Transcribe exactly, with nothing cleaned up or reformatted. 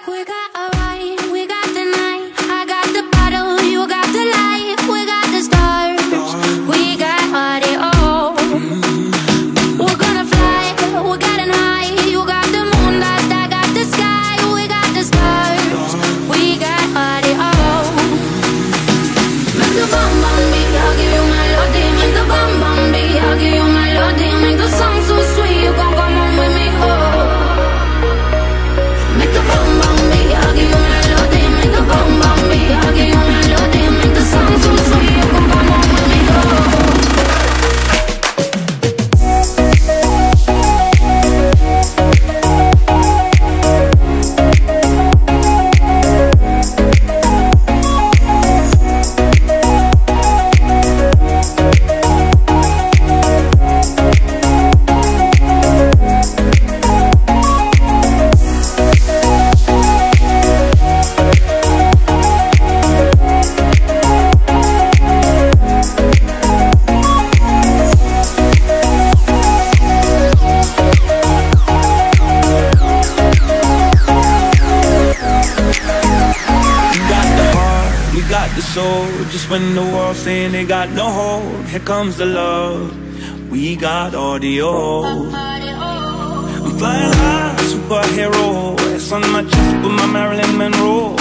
We got a ride, we got the night. I got the bottle, you got the light. We got the stars, we got audio. We're gonna fly, we're getting high. You got the moon, dust, I got the sky. We got the stars, we got audio. Make the bum bum beat, I'll give you melody. Make the bum bum beat, I'll give you melody. Make the song so sweet, you gon' come home with me, oh. Make the bum bum beat, I'll give you melody. Make the bum bum beat, I'll give you melody. Make the song so sweet, you gon' come home with me, oh. Just when the world's saying they got no hope, here comes the love. We got audio. I'm flying high, superhero. It's on my chest with my Marilyn Monroe.